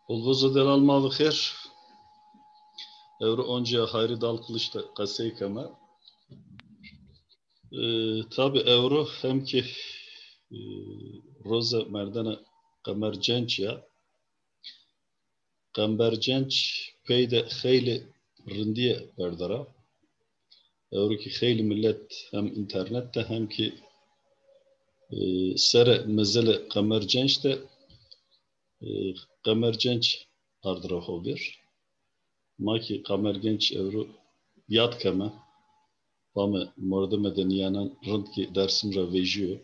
Olvoza delal mavi khair. Evro onca hayri dal kılıçta kasey kama. Tabi evro hem ki roza merdana kamer cenç ya. Kamber cenç peyde khayli rindiye berdara. Evro ki khayli millet hem internette hem ki sere mezele kamer cenç de kamer cenç ardıra hobir. Maki kamer genç evro yad kama. Vame morda medeniyanan rıntki dersimra vejiyo.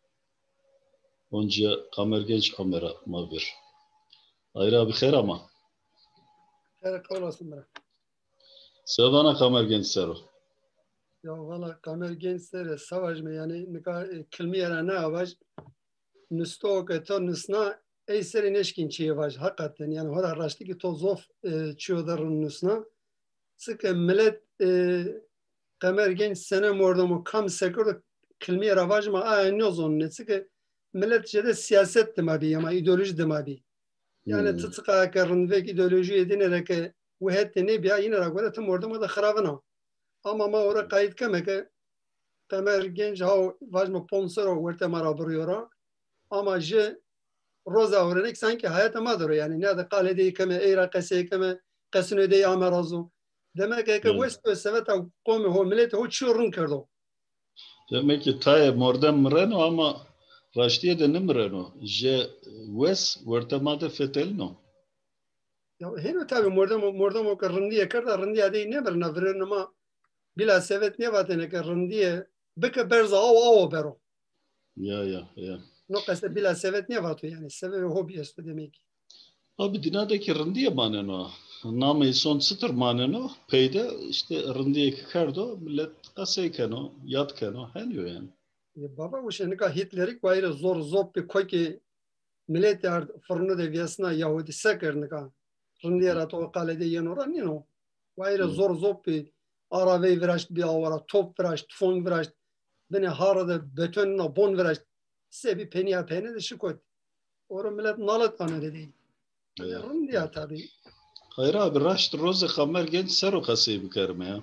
Onca kamer genç kamera mavir. Ayrı abi khair ama. Khair olasın bırak. Sevdana kamer genç sero. Ya valla kamer gençlere savaş mı yani kilmi yere ne avaş nüstok eto nüsna eyseri neşkin çiğ vaş hakikaten yani hora raştı ki tozof çiğodarın nüsna sıkı millet kamer genç sene mordomu kam sekurdu kilmi yere vaş mı aynı o zaman ne sıkı millet şeyde siyaset demabi ama ideoloji demabi yani tıtıka karın ve ideoloji edinerek ve hette ne bir yine rakvada tüm mordomu da xarabına ama ma orada kayıt kemeke kamer genç ha vajma sponsor verte mara buruyora ama je roza öğrenek sanki hayata madır yani ne de kalede keme eyra kase keme kasını de amarazu demek ki west seveta komi ho millet ho çürün kerdo Demek ki taye mordem mreno ama raştiye de ne mreno. Je wes vertemade fetelno. ya heno tabi mordam o rındiye kerda rındiye de ne berna verin ama bila sevet ne vatene ke rındiye beke berza o bero Ya. no kase bila sevet ne vatu yani sebebi hobi ist demek. Abi dinadaki rındiye maneno. Namı son çıtır maneno. Peyde işte rındiye kerdo millet kaseykeno, yatkeno heniyor yani. Baba bu şey ne kadar Hitler'ik bayrağı zor bir koy ki millet yar fırını da viyasına Yahudi seker ne kadar. Rındiye rato o kalede yen oran ne no. Bayrağı zor bir arabayı viraşt bir avara top viraşt, tufon viraşt. Beni harada betonuna bon viraşt. Sebi peniya peni de şikoyt. Orada millet nalet anı dedi. Rındiye tabi. Hayır abi raşt roze kamer genç sero kasey bikerme ya.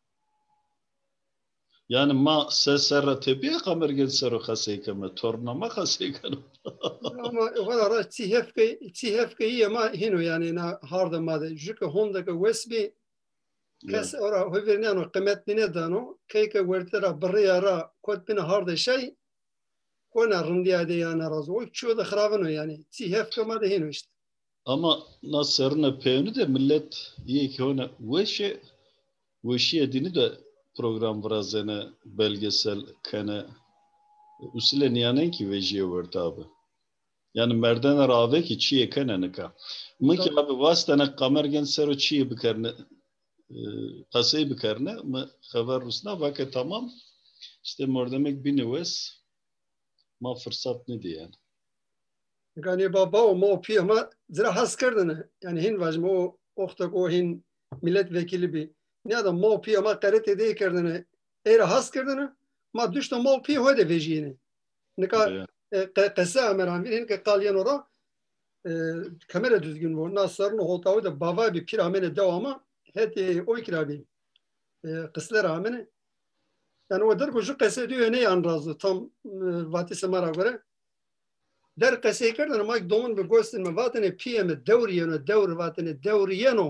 Yani ma serra tebiye kamer genç sero kasey keme. Tornama kasey keme. Ama o kadar çihefkeyi ama hino yani na harda madde. Çünkü hondaki wesbi kes ora hoverniano kıymetli dano kayka vertera barriera kod bina harda şey kona rındiya de yana razı. O çoğu da xarabını yani. Çihefke madde hino işte. Ama nasırına peyni de millet iyi ki ona veşe dini de program vrazene belgesel kene usile niyanen ki vejiye verdi abi. Yani merdana rave ki çiye kene nika. Mıki abi vastana kamergen sero çiye bikarne kasayı bikarne mı haber rusna vake tamam işte mordemek binives ma fırsat ne diye yani. Yani baba o mo pi ama zira has kırdığını yani hin vajma o oktak o hin milletvekili bir ne adam mo pi ama karet ede kırdığını era has kırdığını ma düştü mo pi hode vejini ne ka kasa ameran bir hin ka kalyan ora kamera düzgün var nasarın holtağı da baba bir piramene devamı hedi o kirabi kıslar amene yani o der koşu kasa diyor ne yan razı tam vatisi mara göre در قصه کردن ما دومن به گوستن مبادن پیم دوریانو دور واتن دوریانو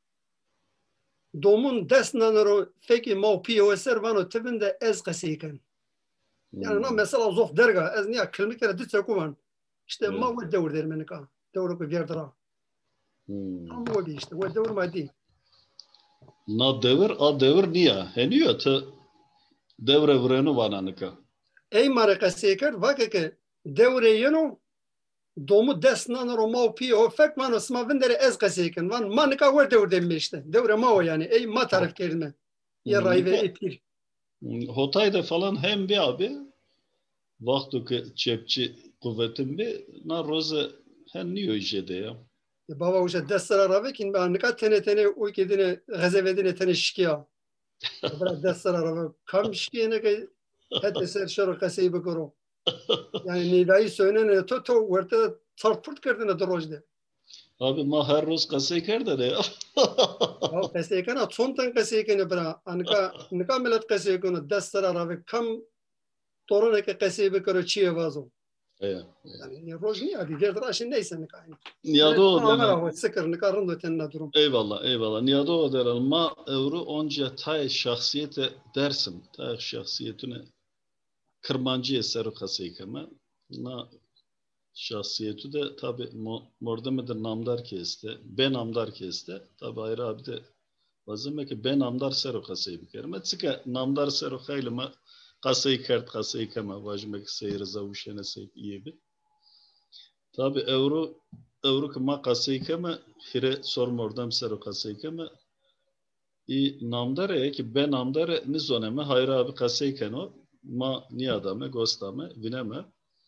دومن دست نانرو فکر ما پیو سر وانو تبند از قصه کن yani ne mesela zof derga az niye kelime kere dit sakuvan işte ma o devir dermen ka devir ko verdira tam o bir işte o devir ma değil Na devir a devir niye heniyor te devre vrenu vananıka ey mara qase kerd vake ke devre yeno domu desnan Roma piyo fek man osma vendere ez qaseyken van man ka var devre demişti devre ma o yani ey ma tarif kelime ya rayve epir Hotay'da falan hem bir abi vaktu ki çepçi kuvvetim bir na roze hen niyo işede ya. Baba uca destara ravekin ben ne kadar tene o kedine gazevedine tene şikiya. Bırak destara rave kam şikiye ne ki hadi ser şer qasey bekoro. Yani nidayı söylenen to verte çarpırt kırdığına drojde. Abi ma her roz kasayı kerde de ya. Ya kasayıkana çontan kasayıkana bıra. Nika millet kasayıkana destara ravi kam toruna ki kasayı bikaro çiye vazo. Evet. Yani roz niye adi gerdir aşın neyse nika. Niyado Yani o amara denen. o sıkır nika rında tenna durum. Eyvallah eyvallah. Niyado o denen ma evru onca tay şahsiyete dersim. Tay şahsiyetine kırmancı eseru kasayı keme. Na şahsiyeti de tabi mordemedir namdar keste. Ben namdar keste. Tabi ayrı abi de bazı ki ben namdar seru kasayı bir kere. Metzika namdar seru haylima kasayı kert kasayı keme. Vajmek seyir zavuşene seyip iyi bir. Tabi evru ki ma kasayı keme hire sorum ordam seru kasayı keme. Namdare ki ben namdare nizoneme hayır abi kasayı keno ma niyadame gostame vineme.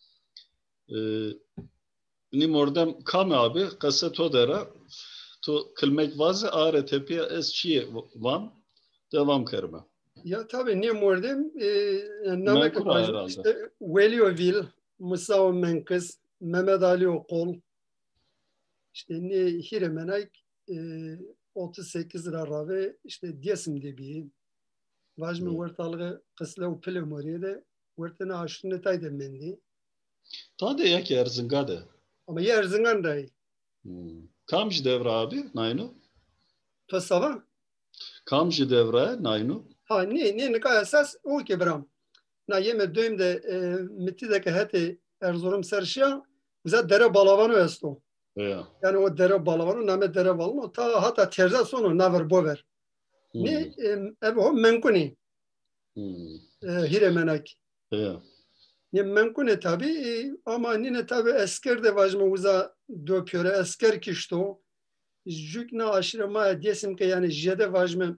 Ni mordem kam abi kasa to dera to kılmek vazı ağrı tepiye es çiye van devam kerme. Ya tabii ne mordem namek Menkura bajı herhalde. işte Veliovil, Musa Menkız, Mehmet Ali Okul, işte ne Hiremenak 38 lira ve işte Diyesim debi. Vajmi ortalığı kısla pile moriyede ortana aşırı tayda mendi. Tade ya ki Erzingade. Ama yer zingan dahi. Kamji devra abi naynu. To sabah. Kamji devra naynu. Ha ne kadar esas o ki bram. Na yeme döymde mitti de ki heti Erzurum serşiya bize dere balavanı esto. Ya. Yani o dere balavanı name dere balama ta hatta terza sonu naver bover. Ne ev o menkuni hiremenak. Ya. Ne menkuni tabi ama nine tabi esker de vajma uza döpüre esker kişto. Jükna aşırı ma diyesim ki yani jede vajma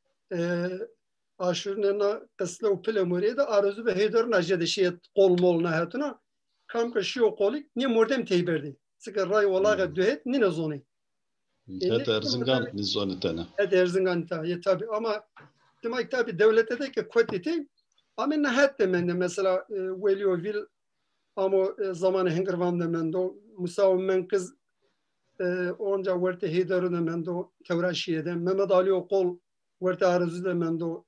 aşırı kısla o pile muriye de arzu ve heyder najede şey kol mol nahatına kam ki şu kolik ne mordem teyberdi. Sıkı ray olaga dühet nine zoni. Het Erzingan nizoni tane. Evet Erzincan tabi ama demek tabi devlete de ki kotiti ama ne hatta men mesela Veliovil ama zamanı hengirvan da men do Musa men kız onca verte heydarı da men do Tevraşiye'de Mehmet Ali Okul verte arızı da men do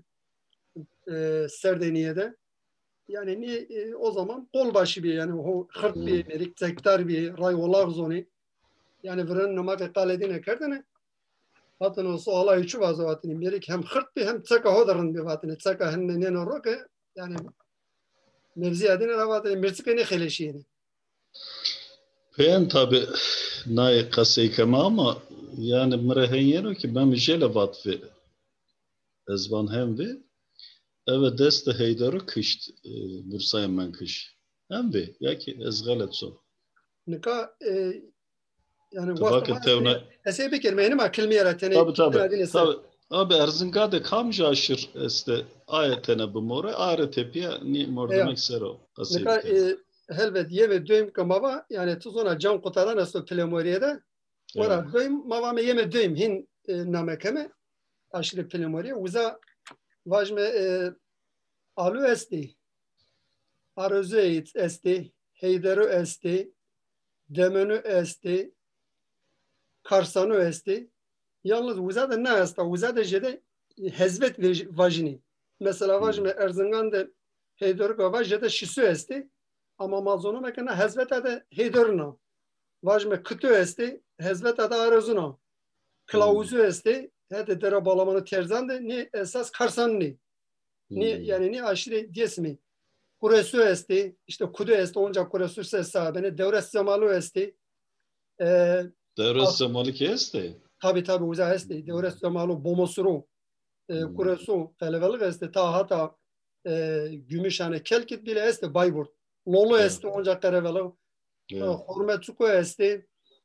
Serdeniye'de yani ni o zaman kolbaşı bir yani o hırt bir merik tektar bir ray olar zoni yani veren namak kaledine kerdene Zaten o suala üçü var zaten. Merik hem hırt bir hem tsaka hodarın bir zaten. Tsaka hem ne roke yani mevzi adine zaten mirtsika ne xeleşiyeni. Ben tabi nay kasayı kema ama yani mrehen yero ki ben jele vatfi ezvan hem vi eve deste heydarı kışt Bursa'ya men kış. Hem vi ya ki ez galet so. Nika yani Tabak vakti tevne. ese bir kelime ama kelime yaratene Tabi. Abi Erzingade kamca aşır este ayetene bu more are tepiye ni mordemek sero kasayı Nika kema. helvet yeme döym kamava yani tuzona can kutaran asto plemoriyede ora döym mava me yeme döym hin namekeme aşırı plemoriye uza vajme alu esti arzu esti heyderu esti demenu esti karsanu esti yalnız uzada ne esta uzada jede hezvet vajini mesela vajme Erzincan'da heyderu kava jede şisu esti ama mazonu mekana hezvet ade heyderuna vajme kıtı esti hezvet ade arazuna klavuzu esti hede dere balamanı terzandı ni esas karsanni ni yani ni aşırı diyesmi kuresu esti işte kudu esti onca kuresu sesabene devres zamalu esti Devres zamanı ki este. tabi uza esti devres zamalu bomosuru kuresu televelik esti ta hata gümüşhane kelkit bile esti Bayburt lolu esti onca karevelu hurmetsuku esti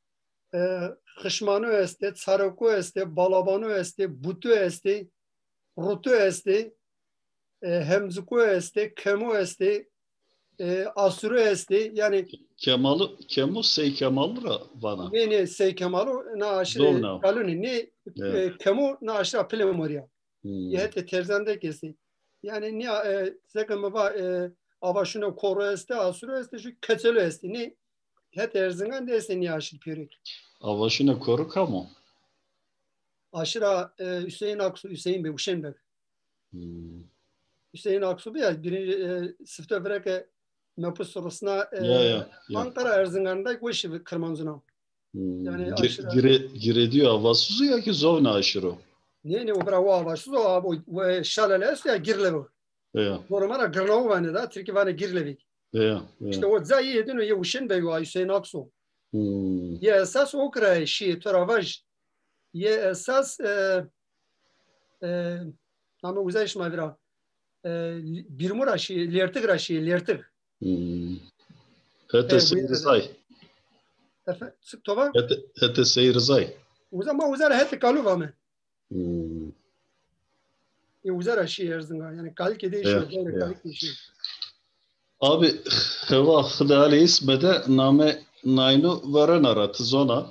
Xışmanu esti Tsaraku esti Balabanu esti Butu esti Rutu esti Hemzuku esti Kemu esti Asuru esti yani Kemu sey Kemal'ra bana. ne sey Kemalu na aşırı kaluni ne Kemu na aşırı apelemoria yete terzande kesi yani ne sekeme va avaşuna koru esti Asuru esti şu keçelu esti ne het Erzincan dersen ya aşır pürük. Avaşına koruk ama. Aşıra Hüseyin Aksu, Hüseyin Bey, Uşen Bey. Hüseyin Aksu Bey, birinci sıfta bırakı mepus sorusuna Ya. Ankara Erzincan'da bu işi kırmanzına. Yani aşıra. Gire diyor avasızı ya ki zovna aşırı. Ne o bırak o avaşsız o abi şalale ya girle bu. Ya. Normala gırnağı var ne da, Türkiye var ne girle bir. Ya. İşte o zayi edin o ya Uşen Bey ve Hüseyin Aksu. Ya esas o kırayı şey taravaj. Ya esas ama uzayış mavira. Bir muraşı, lertik raşı, lertik. Hete seyrizay. Sık tova. Hete seyrizay. Uzama uzara hete kalu vame. Uzara şey Erzincan. Yani kalite değişiyor. Kalite değişiyor. Abi heva hıdali ismede name naynu veren ara tzona.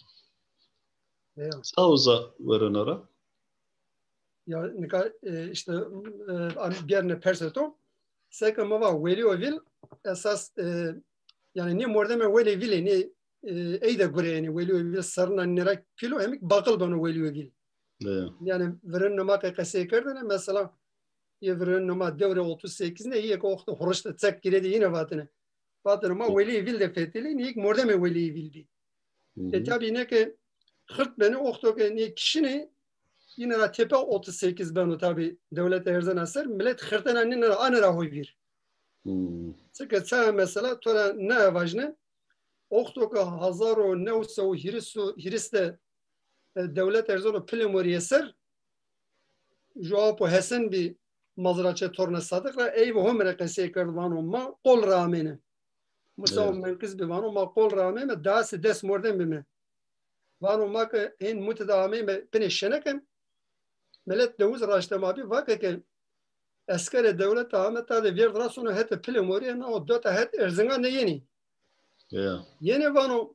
Sauza veren ara. Ya ne kadar işte bir yerine perseto. Sekam ama veliyo vil esas yani ne mordeme veli vili ne eyde göre yani veliyo vil sarına nere kilo hem bakıl bana veliyo vil. Yani veren nama kase kerdene mesela veren nama devre 38 ne iyi ki okta horuşta çek giredi yine vatine. Vatine ma veli vil de fetili ne mordeme veli vildi. Tabii ne ki hırt beni okta ne kişini yine tepe 38 ben tabi devlet erzan eser millet hırtan annene anara hoy bir. Çünkü sen mesela tora ne vajne oktoka hazaro nevso hiriste devlet erzan plemori eser joapo hesen bir mazraçe torna sadıkla ey ve homre kase kardvano ma qol ramene musa men kız bir vano ma qol ramene das des morden bime vano ma ke en mutadame me peneşenekem millet devuz raştama abi vakit asker devlet Ahmet abi bir rasonu hep plemoriye o dört het Erzincan ne yeni. Yeni vano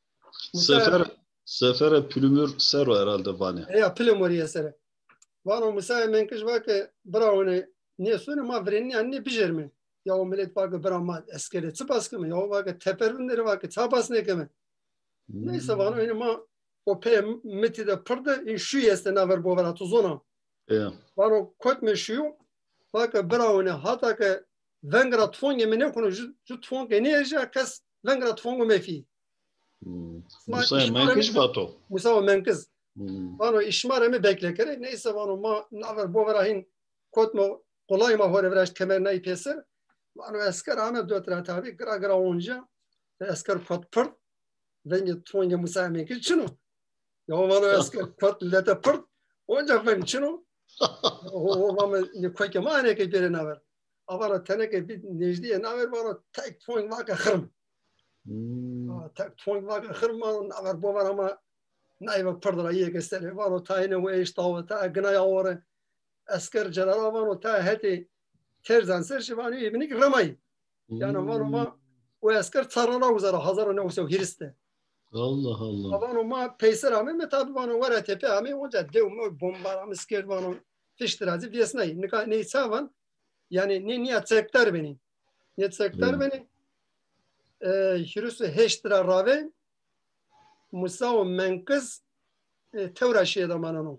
Sefere pülümür sero herhalde bana. Ya plemoriye sere. Vano Musa menkış vakit braune ne sonu ma vreni anne bijerme. Ya o millet vakit brama askere çıpaskı mı? Ya o vakit tepervinleri vakit çapas ne keme. Neyse vano yine ma o pe mitide pırdı şu yeste naver bovara tuzona. Vano kot me şu Fakat braune hatta ki vengra tfonge mene konu ju tfonge ne ya kas vengra tfonge mefi. Musa menkış vato. Musa menkız. Vano işmare mi bekle kere neyse vano ma naver bovarahin kotmo kolay ma hore vraş kemer nay peser. Vano asker Ahmet Dötre tabi gra onca asker kot pır vengi tfonge Musa menkız çino. Ya vano asker kot lete pır onca ven çino. O vama ne koyke mane ke bere naver. Avara teneke bir necdiye naver varo tek point vaka khırm. Tek point vaka khırm naver bu var ama nayva pırdra ye gesele varo tayne ve iştava ta gnaya ore asker celara varo ta heti terzan serşi vano ibinik ramay. Yani varo ma o asker tarana uzara hazara ne usev hiriste. Allah Allah. Vano ma peyser ame me tabi vano vara tepe ame onca dev mo bombaram sker vano Fiştirazi viyesnayı. Ne savan yani ne niyet sektar beni. Niyet sektar beni. Hürüsü heştira rave Musa o menkız tevraşiye da manano.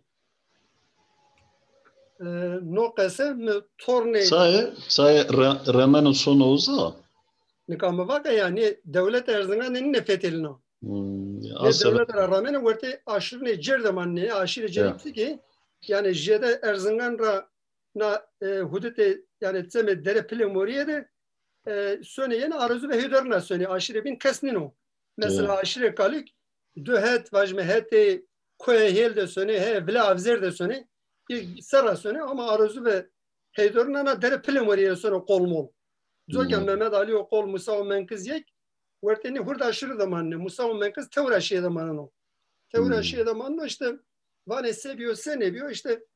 No kese me torne. Saye remenin sonu uza. Ne kama vaka yani devlet Erzincan ne fetelino. Ne devlet Erzincan verte aşırı ne cerdeman ne aşırı ceripti ki yani jede Erzincan'ra na hudute yani tseme dere plemoriye de söne yine arzu ve hüderna söne aşire bin kesnino. Mesela aşire kalik dühet vajme hete koye hel de söne he vla avzer de söne bir sara söne ama arzu ve hüderna na dere plemoriye söne kolmol. Zogen Mehmet Ali o kol Musa o menkız yek verteni hurda aşırı zamanı Musa o menkız tevraşiye zamanı. Tevraşiye zamanı işte Vane seviyor, sen seviyor işte.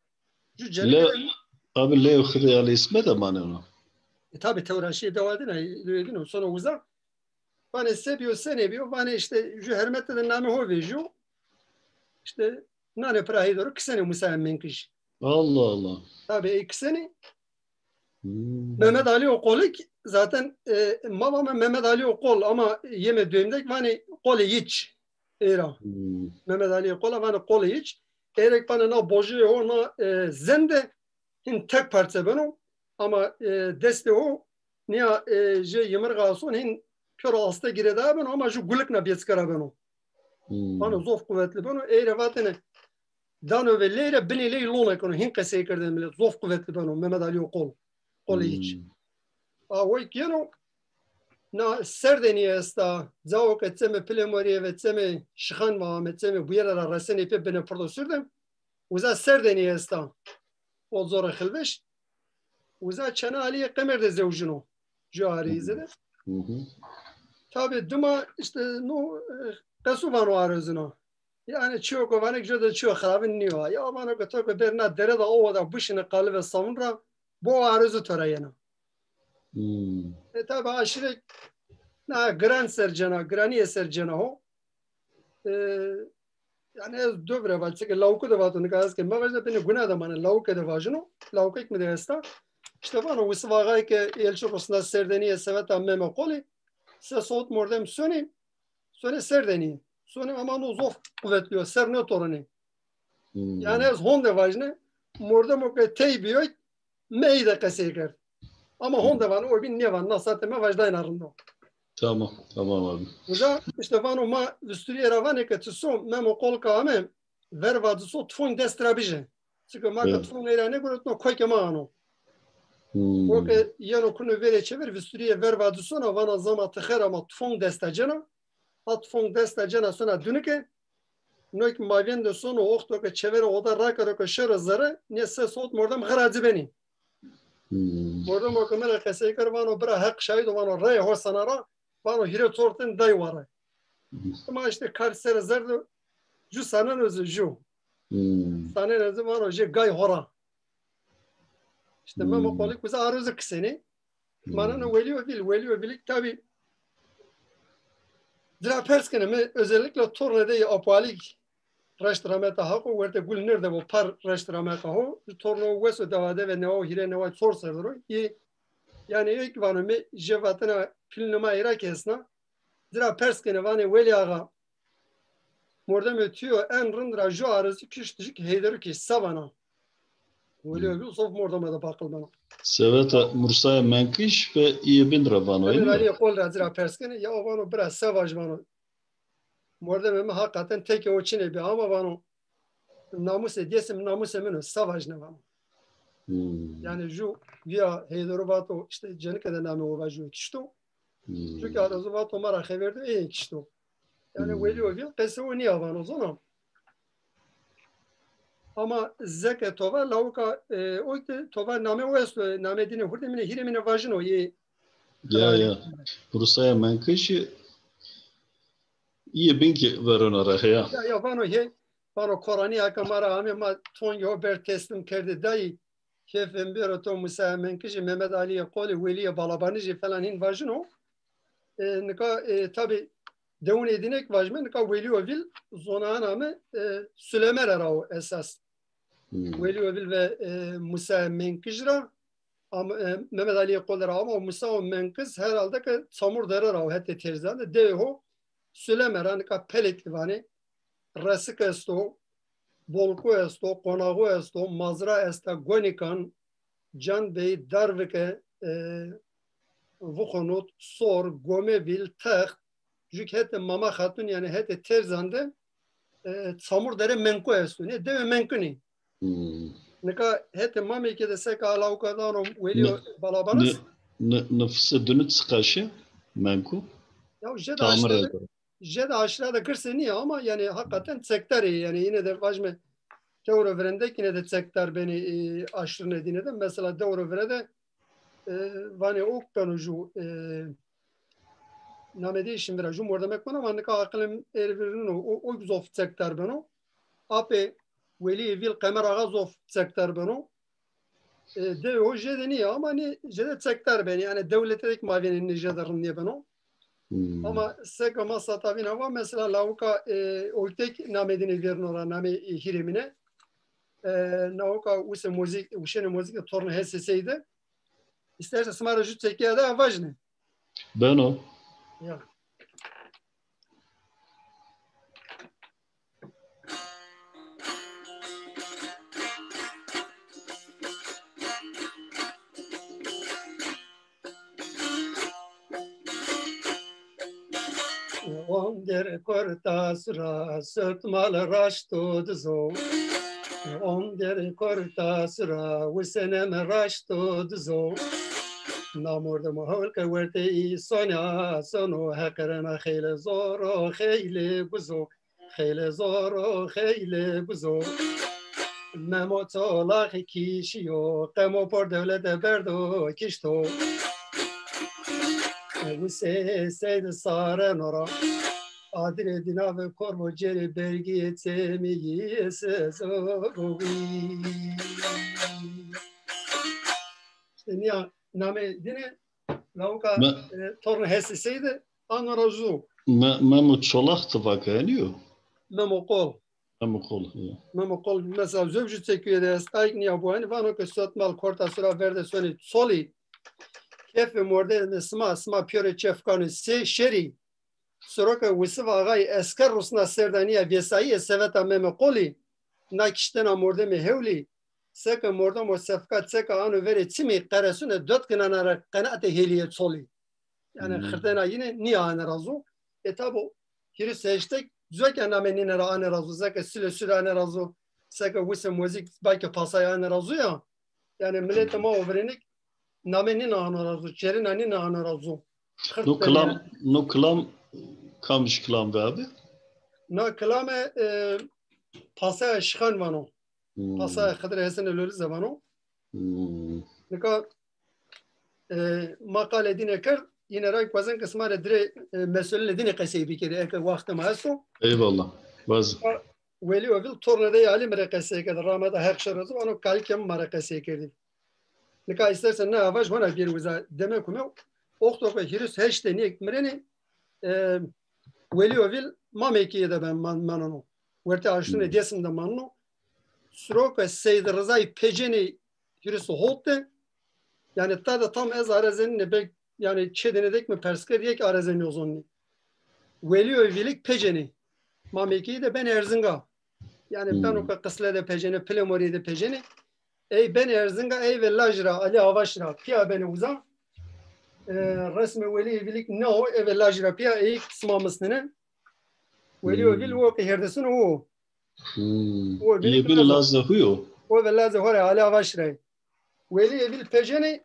Abi Leo Hıdayali isme de bana onu. Tabi Tevraşi'ye devam edin. Sonra uzak. Vane seviyor, sen seviyor. Vane işte şu hermette de name ho vejo. İşte nane prahi doğru kısene Musa menkış. Allah Allah. Tabi kısene. Mehmet Ali o kolik zaten mama Mehmet Ali Okol ama yeme düğümdek vani kol hiç era. Mehmet Ali Okol vani kol hiç. Erek bana na boji o na zende hin tek parça beno ama deste o niya je yemir gason hin kör hasta gireda beno ama şu guluk na biyetskara beno. Bana zof kuvvetli beno ere vatene dano ve leyre bini ley lona kono hin kese kırdım bile zof kuvvetli beno Mehmet Ali Okol kol hiç. Oy kino na serdeniye esta zawo ketseme plemoriye ve tseme şıhan va metseme bu yerler resene pe bene prodüsürdüm. Uza serdeniye esta o zora xilbeş. Uza çana aliye kemer de zevjino. Jari zede. Tabi duma işte no kasu vano arızına. Yani çiyo kovanek jode çiyo xarabin niyo. Ya bana ko ko berna dere da o da buşine kalbe savunra bu arızı törayena. Tabi aşire na gran sercana, graniye sercana ho. Yani ez dobre var. Çünkü lauku da vatun kaz ki mavajda beni günah da mana lauku da vajno. Lauku ek mi de esta. İşte bana usvagay ki elço kosna serdeniye sevet amme koli. Se sot mordem söni. Söni serdeniye. Söni aman uzof kuvvetliyor. Serne toruni. Yani ez honda vajne. Mordem o ke teybiyo. Meyde kaseker. Ama honda van o bin ne van nasateme vajda inarında. Tamam abi. Uza işte vano ma visturiye ravane ke tso memo kolka ame verva tso tfon destrabije. Çünkü ma ke tfon irane gorot no koyke ma ano. O ke yano kunu vere çevir visturiye verva tso na vana zama tıkhera ma tfon destacena. Tfon destacena sonra dünüke noik mavyen de sono oxto ke çevir oda rakaro ke şere zare ne se sot mordam garazi beni. Mordam o kamera keseker vano bra hak şahid vano ray ho sanara vano hire torten day var. Ama işte karşısına zerdo ju sanan özü ju. Sanan özü vano je gay hora. İşte memo kolik bize arızı kıseni. Manana veliyor bilik tabi. Dra perskene mi özellikle tornede apalik reştrameta hako verte gul nerede bu par reştrameta ho torno veso davade ve neo hire neo sorserdro. Yani ilk vano mi jevatına filnuma irak esna. Dra perskene vane veli ağa. Mordem ötüyor en rındra ju arızı küştücük heyderu ki savana. Veli bir sof mordama da bakıl bana. Seveta Mursa'ya menkiş ve iyi bin ravano. Ben Ali kol dra perskene ya o vano biraz savaj vano. Mordem hakikaten tek o çine bir ama vano namus ediyesim namus emino savaj ne vano. Yani ju via heyderu vato işte cenikede name o vaju kişto. Çünkü arızı vato mara xeverdi iyi kişto. Yani veli o vil qese o niye vano zonam. Ama zeke tova lauka o tova name o es name dine hurdemine hiremine vajino ye. Ya. Mursa'ya menkiş iyi bin ki veronara ya. Ya vano he vano Korani akamara ame ma tonyo ber teslim kerdi dayı. Kefem bir to Musa menkiş Mehmet Ali'ye koli veliye balabanici falan hin vajino. Nika tabi devun edinek vajme nika veli o vil zonağın ame Süleymer arao esas. Veli o vil ve Musa menkişra Mehmet Ali'ye kolera ama Musa o menkiz herhalde ki samur derer arao hatta terzade deho Süleymer nika pelekli vani rasik esto bolku esto konağı esto mazra esta gonikan can bey darvike vuxonot sor gomevil tex jük hete mama hatun yani hete terzande samur dere menko esto ne deve menkuni neka hete mami ke de seka ala kadano velio balabanas nefse dönüt sıkaşı menku ya jeda aşırıda kırseni ama yani hakikaten sekteri yani yine de vajme teori verendek yine de sekter beni aşırı nedine de mesela teori verede vani okkanuju namedi şimdi raju mordamek bana vani ka aklım ervirino o zof sekter beno ape veli vil kamera gazof sekter beno de o jedeni ama ni jedet sekter beni yani devletek mavenin jederin ne beno ama seka masa tabi ama mesela lauka oytek namedini vernora name hiremine nauka use müzik uşene müzik torna hesseseydi İsterse smara jut çekiyor da vajne. Ben o. Ya. On der kortas rast mal raşto dzo. On der kortas ra usenem raşto dzo. نامورد محول که ورته ای سونو هکرنا خیلی زور و خیلی بزو خیلی زور و خیلی بزو ممو طلاق کیشیو قمو پر دولت بردو کشتو و سید ساره نورا آدر دینا و کرم و جری برگی تمیگی سزوی نیا نامه دینه لوکا torun hessisiydi anarazu. Memo çolaktı vakaniyor. Memo kol. Memo kol. Memo kol mesela zövcü çekiyor da stayk bu hani vano ke sotmal korta sıra verde söyle soli. Kefe morde sma piyore çefkanı se şeri. Soroka visiva agay esker rusna serdaniya vesaiye seveta memo koli. Nakiştena morde me hevli. Seka morda mo sefkat seka anu veri timi qaresune dört kınanara qanaate heliye soli. Yani xırtena yine niye ane razu? Tabu hiri seçtik zök anamenine ra ane razu. Seka süre ane razu. Seka vise müzik belki pasaya ane razu ya. Yani millete ma overenik namenine ane razu. Çerinanine ane razu. No klam kamış klam be abi? No klame pasaya şıkan vano. Pasaya kadar hesene lölü zamanı. Nika makale dine kar yine ray bazın kısmı dire mesele dine kayseyi bir kere ek vakti maasu. Eyvallah. Bazı. Veli ovil tornada yali merakası kadar ramada her şey razı onu kalkem merakası kerdi. Nika istersen ne avaş bana bir uza demek ki okto ve hiris heşte ne ekmereni veli ovil mamekiye de ben manano. Verte aştune desin de manno. Sroka Seyyid Rıza'yı peceni yürüsü holte yani tam ez arazenine bek yani çedenedek mi persker diyek arazeni o zonni. Veli övvilik peceni. Mameki de ben Erzinga. Yani ben o kısle de peceni, Plemori de peceni. Ey ben Erzinga, ey ve lajra, Ali Avaşra, piya beni uzan. Resmi veli övvilik ne o, ey ve lajra, piya ey kısmamısını. Veli övvil o kehirdesin o. İyi bir lazı huyo. O ve lazı hore Ali Avaşra. Veli övvil peceni.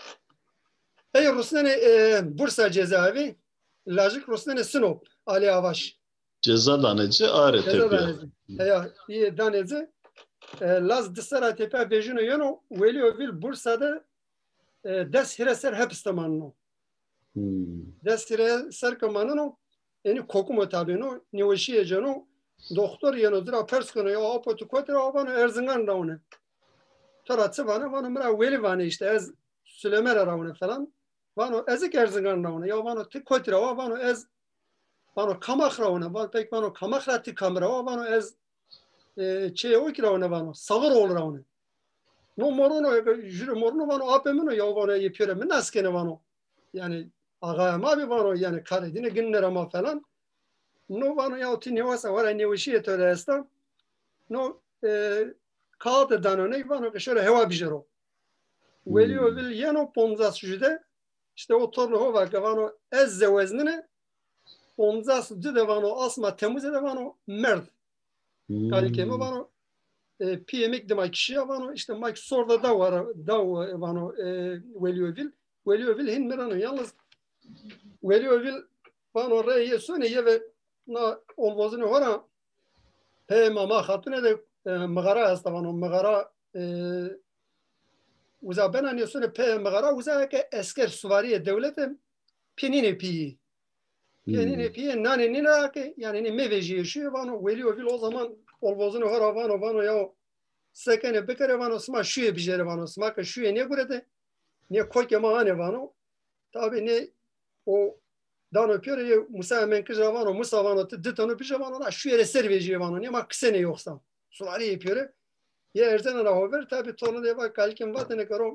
Ey Rusnani Bursa cezaevi, Lajik Rusnani Sinop, Ali Avaş. Ceza daneci ağrı tepiye. Ya iyi daneci. Laz dışarı tepe bejino yano Veli övvil Bursa'da ders hireser hepsi manno. Ders hireser kamanno yani kokumu tabi no niweşiye cano doktor yano dira perskono ya apotu kotra avano Erzingan raune. Taratsı bana mera Veli vane işte ez Süleyman raune falan. Vano ezik Erzingan raune ya vano ti kotra vano ez vano kamak raune vano pek vano kamak rati kamera vano ez çeye oykravane vano sağır olravane. No morono jüri morono vano apemino ya vano yapıyor men askene vano. Yani ağayım abi vano yani karedine günler ama falan. No vano ya ti ne vasa var ne vişiye töresta. No kağıt danone vano ki şöyle hava bijero. Veli ovil yeno ponzas jüde işte o torno hava vano ez zeveznine ponzas jüde vano asma temuz de vano merd. Kalikeme vano PM'ik demek kişiye vano işte mak sorda da var da vano Veli övil hin merano yalnız Veli övil vano reye sone ve na olvazını vara he mama hatune de mağara hasta vano mağara uza bena ne sone pe mağara uza ke esker suvariye devletim pinine pi pinine pi nane nina ke yani ne meveji şu vano Veli övil o zaman olvazını vara vano ya sekene bekare vano sma şuye bijere vano sma ka şuye ne gurede ne koyke mahane vano tabi ne o dano piyore Musa menkıja vano Musa vano ditano bija vano na şuye serveji vano ne ma kısene yoksa suvari yapıyor ya erzen ara haber tabi tonu deva kalkin vatene karo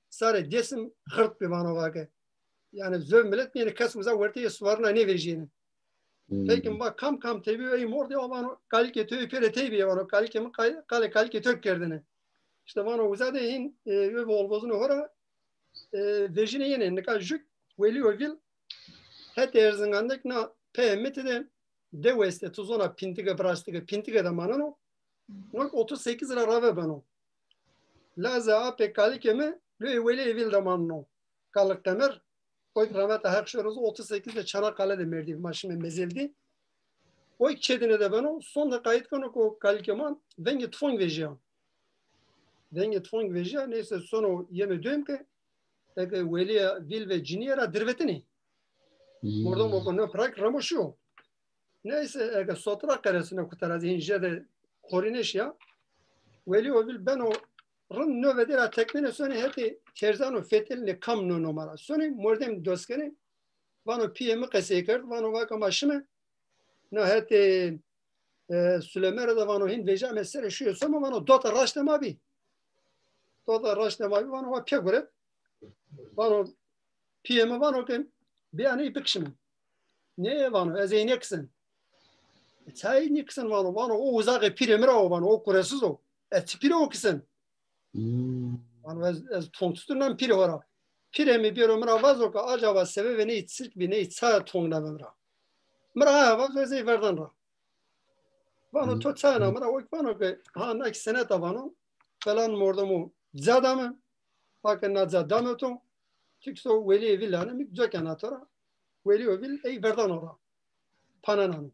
sare desim hırt bir bana vakı. Yani zöv millet yani kasımıza vertiye suvarına ne vereceğini. Peki bak kam tebi ve mor diye bana kalke tüy pere tebi bana kalke mi kalke tök kerdine. İşte bana uzade in ve olbozunu hora verjine yine ne kadar jük veli ovil het erzingandık na pehmeti de deveste tuzona pintiga da manano. 38 lira rave bano. Laza ape kalike mi ve veli evil da manano. Kalık temir. Oy rahmet hakşarız 38 de Çanakkale'de merdi maşine mezeldi. Oy çedine de bano sonda kayıt konu ko kalikeman vengi tfong vejyan. Vengi tfong vejyan neyse sonu yeme dönem ki veli vil ve ciniyera dirvetini. Orada mı konu prak ramoşu. Neyse sotra karesine kutarazi hinjede korineş ya. Veli o vil ben o rın növedera tekmene sonu heti terzano fetelini kamno numara. Sonu mordem doskeni vano piyemi kese kert vano vaka maşime ne heti Süleyman'a da vano hin veja mesele şu yosama vano dota raştem abi. Dota raştem abi vano va pyagoret. Vano piyemi vano kem bir anı ipikşimin. Ne vano ezeyneksin. Çay niksin vano o uzağı piremira o vano o kuresiz o. Tipire o kısın. Vano ez tongsturnan pire ora. Piremi bir ömra vazo ka acaba sebebi ne itsilk bir ne itsa tongna memra. Mra vazo ezey verdan ra. Vano to çayna mra o vano ke ha nak seneta vano falan mordomu zadamı. Bakın na zadamı to. Tikso veli villanı mi gökanatora. Veli o vil ey verdan ora. Pananan.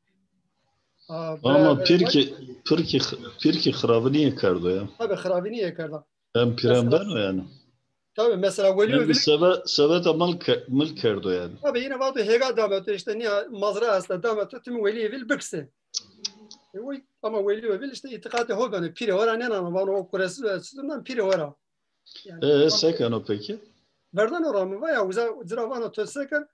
Ama pirki xarabı niye kardo ya? Tabii xarabı niye kardo? Hem piremden o yani. Tabii mesela veli o vil. Seve de mal kardo yani. Tabii yine vardı hega damat işte niye mazra hasta damat tüm veli vil bıksı. Ama veli o vil işte itikadı ho bana piri ora ne ana bana o kurası ve sütundan piri ora. Sekan o peki? Verdan ora mı var ya zıravana tözseker.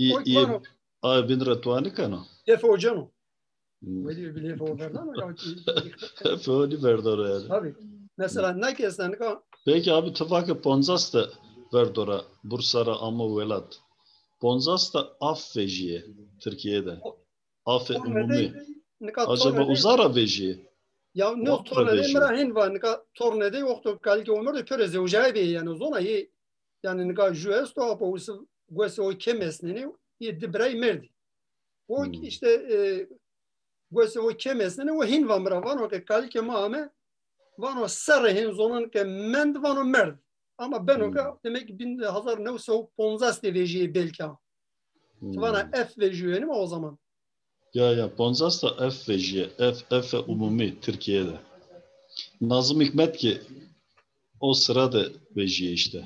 Ay bin ratuani kano. Efe o cano. Veli vil efe o verdan o ya. Efe o ni verdan yani. Tabii. Mesela ne kesten ka. Peki abi tıfakı Ponzas da verdora Bursara ama velat. Ponzas da af vejiye Türkiye'de. Af umumi. Acaba uzara vejiye. Ya ne tornede merahin var nika tornede yoktu kalki ömür de pöre zevcayi bey yani zona iyi yani nika jues to apo usu güese o kemesneni iyi dibray merdi. O işte güese o kemesneni o hin var mera vano ke kalki maame vano sarı hin zonan ke mend vano merd. Ama ben o ka demek ki 1915 de vejiye belki. Vana F vejiyenim o zaman. Ya Ponzas da F vejiye. F umumi Türkiye'de. Nazım Hikmet ki o sırada vejiye işte.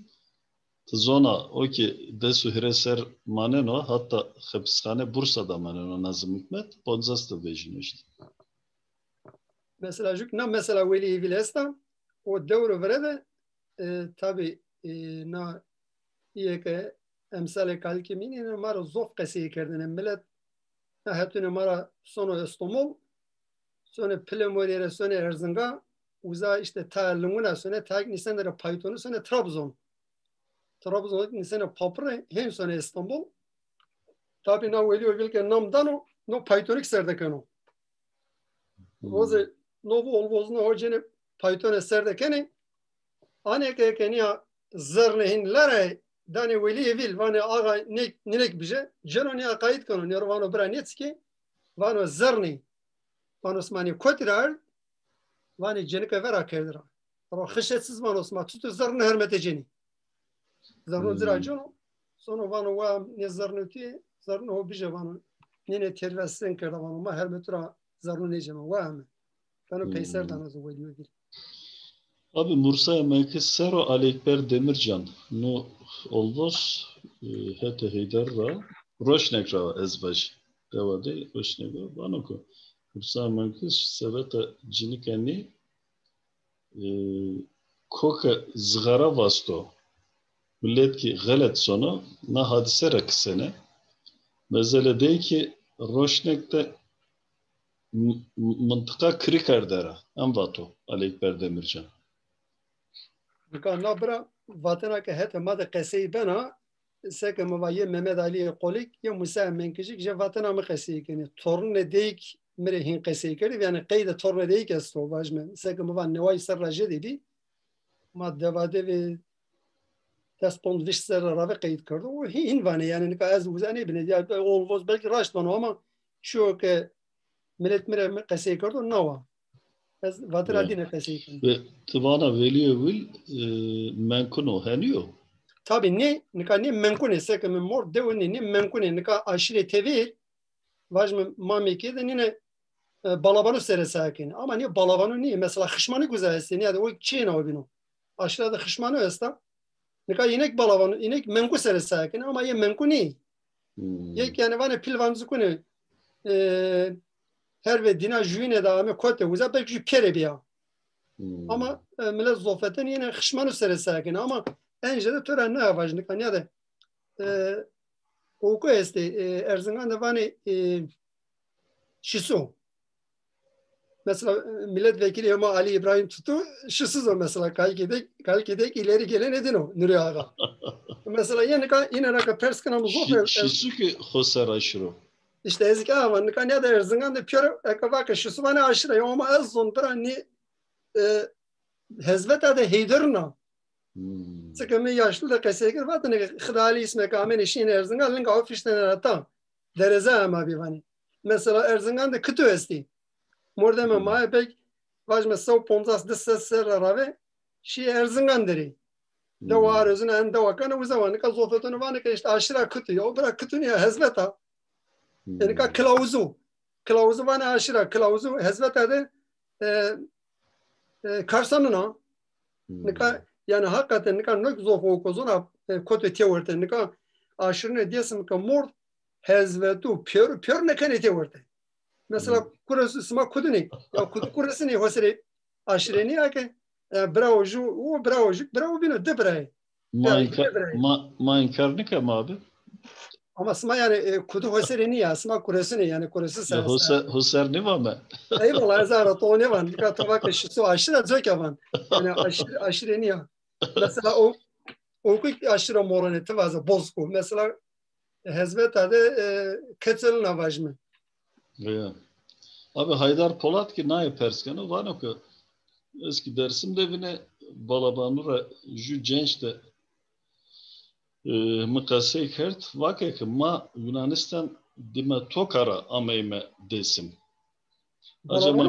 Zona o ki desu hireser maneno hatta hapishane Bursa'da maneno Nazım Hikmet Ponzas da vejiye işte. Mesela mesela Veli Vilesta o devre verede tabi na iyi ki emsale kalkimini mara zof kasiye kerdine millet hatune mara sonu İstanbul sonra Plemoriye sonra Erzincan uza işte taallumuna sonra tak nisanlara Python'u sonra Trabzon'daki nisana papre hem sonra İstanbul tabi na Veli Vilke namdano no Python'ik serdekano Roze novu olvozunu hocene Python eserdekeni aneke kenia zernehin lare dani Veli Vil vane aga nek bije canoni akayit kanu nirvano branetski vano zerni vano smani kotirar vani jenike vera kevdira ro khshetsiz vano sma tutu zerni hermeteceni zerno zirajono sono vano wa ne zernuti zerno ho bije vano nene tervessen kerda vano ma hermetura zerno necema wa ame vano peyserdan az Veli Vil. Abi Mursa'ya mevki Sero Ali Ekber Demircan no olvos hete heyderra Roşnekra ezbaş devade Roşnekra vanoko Mursa'ya mevki seveta cinikeni koka zgara vasto millet ki galet sonu na hadise rakısene mezele dey ki Roşnek'te mıntıka krikerdera en vato Ali Ekber Demircan. Nabra vatana ke hete mada qesey bena seke mavaye Mehmet Ali Qolik ya Musa Menkişik je vatana mı qesey kene torun deyik mere hin qesey keri yani qeyde torun deyik esto vajme seke mavan nevay serraje dedi ma devade ve despond viş serra ve qeyd kardı o hin vane yani ne az uzane bine ya olvoz belki raşt bana ama şu ke millet mere qesey kardı nava az vatana dine qesey kene ve tıvana veliye vil menkuno heniyor. Tabii ne menkune seke me mor devni ne menkune ne ka aşire tevir vajme mameke de ne balabanu sere sakin ama ne balabanu ne mesela hışmanı güzel esti yani o çiğne o bino aşırıda hışmanı esta ne ka inek balabanu inek menku sere sakin ama ye menkuni ye yani vane pilvanzu kune her ve dina jüne da ame kote güzel belki pere biya ama millet zofeten yine hışmanı sere sakin ama Enjede tören ne yapacak? Yani de oku esti Erzincan'da vani şisu. Mesela milletvekili ama Ali İbrahim Tutu şısız o mesela kalkidek ileri gelen edin o Nuri Ağa. Mesela yine naka perskanamız o. Şisu ki Hosar aşırı. İşte eski ama ne de Erzincan'da piyoro ekavaka şisu vani aşırı ama az sonra ni hezveta de heyderna. Sıkıntı yaşlı da keseker vatane xidali isme kamen işin Erzincan linga ofisten ata dereze ama bir vani mesela Erzincan'da kütü esti mordeme ma pek vajme so ponzas de ser rave şi Erzincan deri de var özüne en de vakana o zaman ka zofetunu vani ka işte aşıra kütü yo bırak kütü ya hezveta yani ka kılavuzu vani aşıra kılavuzu hezveta de karsanına ne ka yani hakikaten ne kadar zor okozuna kote teorite ne kadar aşırı diyesim ki mor hezvetu pür ne kadar teorite mesela kurası sma kuduni ya kudu kurası ne hosere aşırı ne ya ki bravo bravo bino de bray Mankar ne kam abi ama sma yani kudu hosere ne ya sma kurası ne yani kurası sen Hosar ne var mı eyvallah zara to ne var ne kadar tabak şu aşırı zökevan yani aşırı ne ya mesela o aşırı moraneti var bozku mesela hezbetade ketelin avajmı. Ya. Abi Haydar Polat ki ne yaparsın var o ki eski Dersim'de bine Balabanura ju genç de mukase kert vakı ki ma Yunanistan dime tokara ameyme desim. Acaba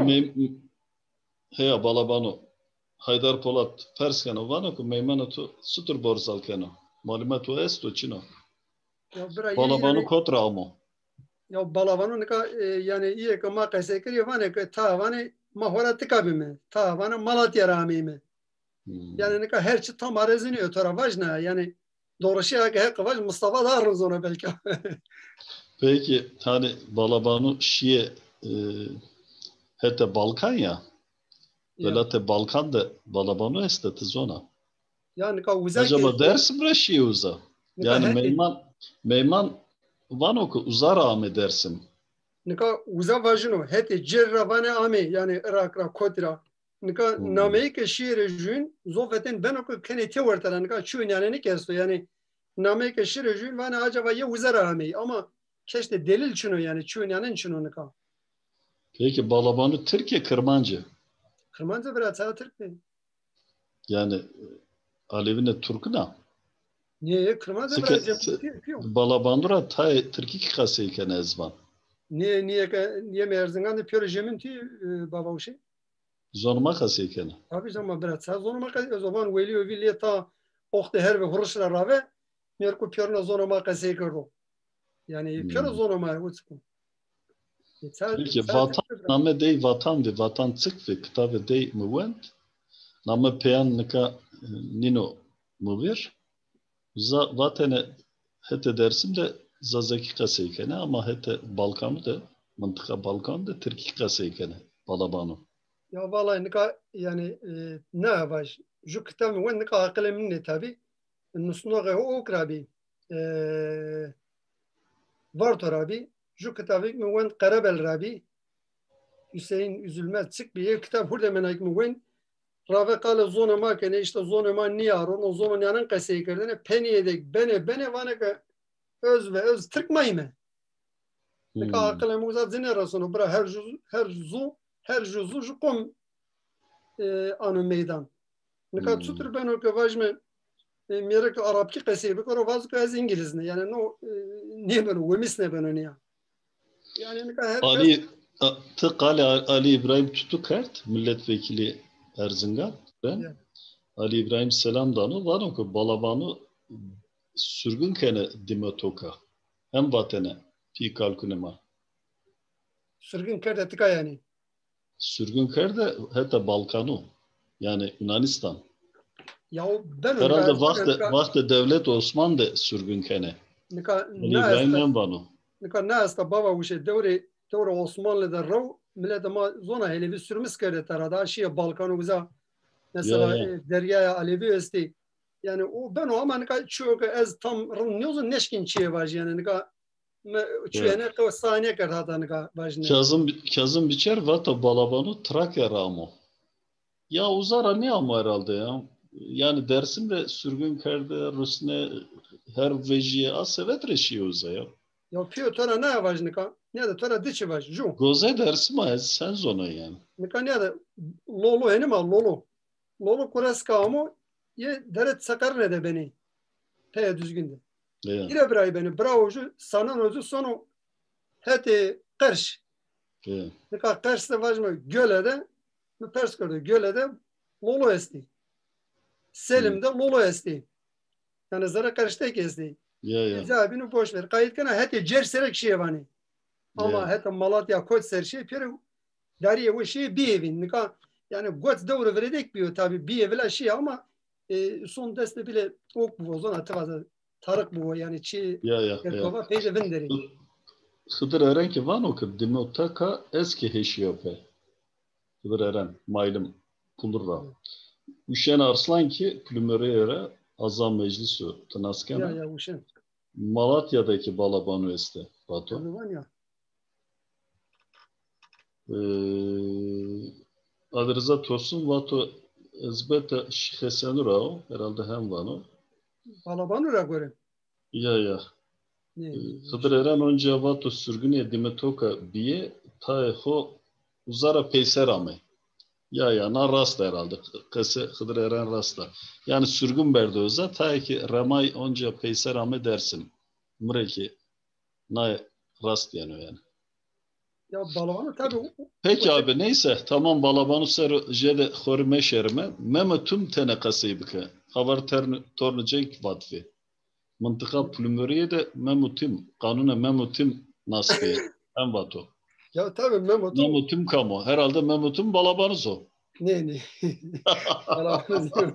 heya Balabano Haydar Polat Perskano vano ku meymana tu sutur borsalkano. Maluma tu esto çino. Balabano kotra amo. Ya Balabano ne ka yani iyi ki ma kasekir yavane ki ta vane mahora tikabime. Ta vane Malatya ramime. Yani ne ka her çi tam arezini ötara vajna yani doğrusu ya ki her kavaş Mustafa darız ona belki. Peki hani Balabano şiye hete Balkan ya. Velate Balkan'da Balabano esteti zona. Yani ka uzak. Acaba Dersim Raşiye uza. Yani Meyman vano ku uzara ame Dersim. Nika uza vajino hete cerra vane ame yani Irak'ra kodra. Nika nameyi ke şiire jün zofetin ben oku kene teortara nika çün yani ne kesto yani nameyi ke şiire jün vane acaba ya uzara ame ama keşte delil çunu yani çün yani çunu nika. Peki Balabano Türkiye Kırmancı. Kırmancı biraz sağ Türk mi? Yani Alevine Turkuna. Niye? Kırmancı biraz Balabandura tay Türkik kaseyken ezban. Niye Erzincan'da projemin ti baba o şey? Zonuma kaseyken. Tabii zaman biraz sağ zonuma kasey o zaman veliyo vilye ta okte her ve huruşla rave merku piyarına zonuma kasey kırdı. Yani piyarına zonuma uçku. Peki vatan name dey vatan de vatan çık ve kitabı dey muvent. Name peyan nika nino muvir. Vatene hete dersim de zazaki kaseykene ama hete Balkan'ı da mıntıka Balkan'da Türkik kaseykene Balabano. Ya vallahi nika yani ne yapar? Şu kitabı ben nika akıllı ne tabi. Nusnuğa o okrabi. Varto rabi. Şu kitabı ben Karabel rabi. Hüseyin Üzülmez çık bir kitap burada menak ben Rave kale zona makene işte zona man niyaron o zaman yanın kasayı kırdığını peniyedek bene vane ka öz ve öz Türkmayme. Ne ka akıllı muzat zinerasyonu bıra her juzu jukom anı meydan. Ne ka tutur ben o kavajme Mirek Arapçı kasayı bıkaro vazı az İngiliz ne yani no niye ben o mis ne ben onu ya. Yani ne ka her Ali tıkale Ali İbrahim Tutukert milletvekili Erzincan ben Ali İbrahim Selam dano vano ko balabano sürgün kene dimetoka hem vatene pi kalkunema sürgün kerde tıka yani. sürgün kerde hatta Balkanu yani Yunanistan. Ya ben Herhalde vakti devlet Osmanlı sürgün kene. Ali İbrahim Menbano. Ne asta baba bu şey devre Osmanlı'da rav millet ama zona hele bir sürmüş kerde tarada şiye Balkanı uza mesela Derya'ya Alevi esti. Yani o ben o ama ne kadar çok az tam ne uzun neşkin çiye var yani ne kadar çüyene kadar saniye kadar hatta ne kadar var. Kazım Biçer vata balabanu Trakya ramo. Ya uzara ne ama herhalde ya. Yani Dersim'de sürgün kerde Rusne her vejiye asevet reşiye uza ya. Ya piyo tora ne var ne kadar? Ne de tora dışı var. Ju. Goze Dersim az sen zona yani. Ne kadar ne de lolo henim al lolo. Lolo kuras kamu ye deret sakar ne de beni. Te düzgünde. Yine bıray beni. Bravo şu sanan özü sonu heti karş. Ne kadar karşıda var mı? Gölede ters gördü. Gölede lolo esti. Selim'de lolo esti. Yani zara karşıda kesti. Cevabını boş ver. Kayıtkana heti cerserek şey vani. Ama heti Malatya Koç ser şey peri dariye o şey bir evin. Yani Koç doğru veredek bir tabi bir evla şey ama son deste bile ok bu ozon atıvazı tarık bu yani çi kova peyde venderi. Hıdır Eren ki van okur dimotaka eski heşiyope. Hıdır Eren maylım pulurra. Üşen Arslan ki plümöreyere azam meclisi tınaskena. Ya uşen. Malatya'daki Balabanu este. Bato. Adreza Tosun Vato ezbete şihesenurao herhalde hem vano. Balabanura göre. Ya. Hıdır Eren önce Vato sürgüne dimetoka biye taeho uzara peyserame. Ya na rasta herhalde. Kese Hıdır Eren rasta. Yani sürgün berdi öza ta ki ramay onca peyserame dersin. Müreki na rast yani. Ya Balabanı tabi. Peki abi neyse tamam Balabanı ser jede horme şerme meme tüm tene kasıybıke. Havar tornu cenk vatfi. Mıntıka plümörüye de memutim kanuna memutim nasfiye. Hem vato. Ya tabi memutim kamu. Herhalde memutim Balabanız o. Ne? Balabanız diyor.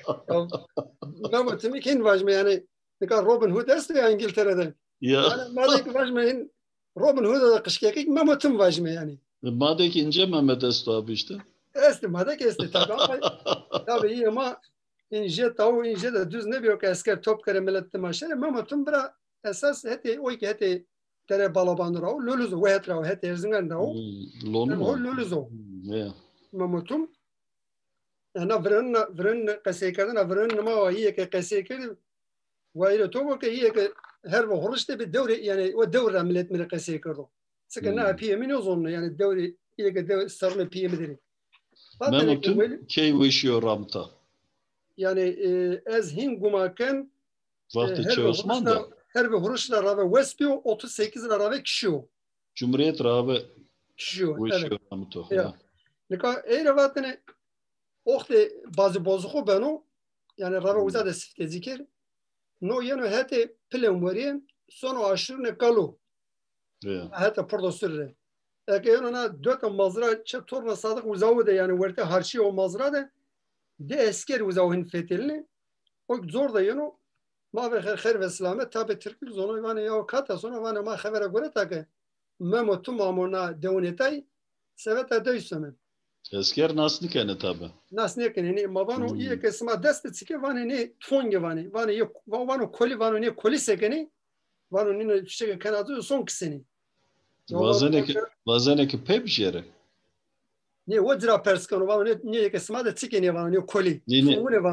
Memutim ikin var mı yani? Ne kadar Robin Hood esti ya İngiltere'de. Yani madem var mı Robin Hood'a kışkekik memutim var mı yani? Madem ince Mehmet Estu abi işte. Esti tabi ama tabi iyi ama ince tavu ince de düz ne bir esker top kere millette maşere memutim bira esas heti o iki heti tere Balabanura o luluzu ve hetra o heti Erzincan'da o. Lonu mu? O luluzu. Memutum yani vren kaseykerden vren nama o iyi ki kaseyker ve ile tobu ki iyi ki her bu horuşta bir devre yani o devre millet mi kaseykerdo. Sıkı ne yapayım ne zonlu yani devre iyi ki sarılı piyemi deri. Memutum key wishiyor ramta. Yani ez hingumaken vakti Osmanlı. Her bir horuşla rave Westpio 38 rave kişiyo. Cumhuriyet rave kişiyo. Evet. Ramto. Nika eğer vatene oxte bazı bozukhu beno yani rave uzade sifte zikir no yeno hete plemoriyen sono aşırı kalu. Hete prodosürre. Eğer ona dört mazra çe torna sadık uzavu de yani verte harçi o mazra de esker uzavun fetelini o zor da yeno ma ve xer ve selamet tabi Türk'ül zonu yani ya kata sonra vane ma habere göre ta ki memotu mamona devnetay seveta döyseme. Esker nasıl kene tabi. Nasıl kene ma vano iyi kesma dest tsike vane ne fonge vane yok vano koli vano ne koli sekeni vano ne şey kanadı son kıseni. Vazeneki pep jere. niye o dira perskano vano niye ki smade tikeni vano niye koli. Yine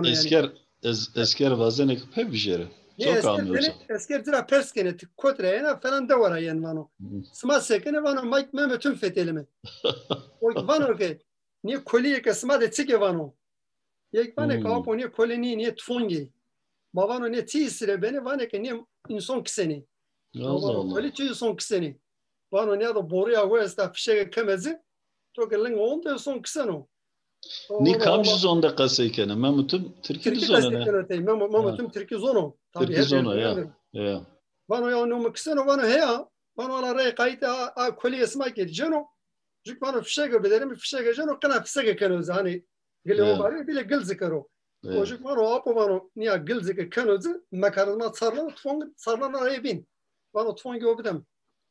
esker vazenek pek bir şey. Çok anlıyorsun. Esker dira perskene kotreyena falan da var yani vano. Smad sekene vano Mike Mehmet'ün fetelimi. O vano ki niye koli ki smade tike vano. Yek vane kapo niye koli niye tfongi. Bavano niye tisire beni vane ki niye insan kiseni. Allah Allah. Koli tüy insan kiseni. Vano niye da boruya huesta fişege kemezi. Tokelin on da son kiseno. Ni kamcı zonda kasayken Mehmet'im Türkiye zonuna. Mehmet'im Türkiye zonu. Türkiye zonu ya. Vano ya no kiseno vano heya. Vano ala rey kayıta a koli esmak ediceno. Çünkü vano fişege bederim fişege jeno kana fişege kenoz hani gele o bari bile gıl zikero. O çünkü vano apo vano niye gıl zike kenoz mekanizma sarlan tfong sarlan araya bin. Vano tfong obdem.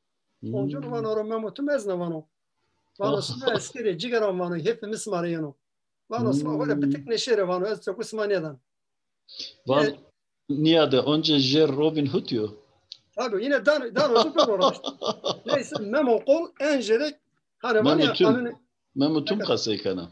Oncu vano Mehmet'im ezne vano. Vano sma eskeri cigaram vano hepimiz marayano. Vano sma öyle bitik neşere vano ez çok Osmaniye'den. Van niye de önce Jer Robin Hood diyor. Tabii yine dan oldu ben uğraştı. Neyse Memo kol enjerek hani var ya Mehmet'im kasaykana.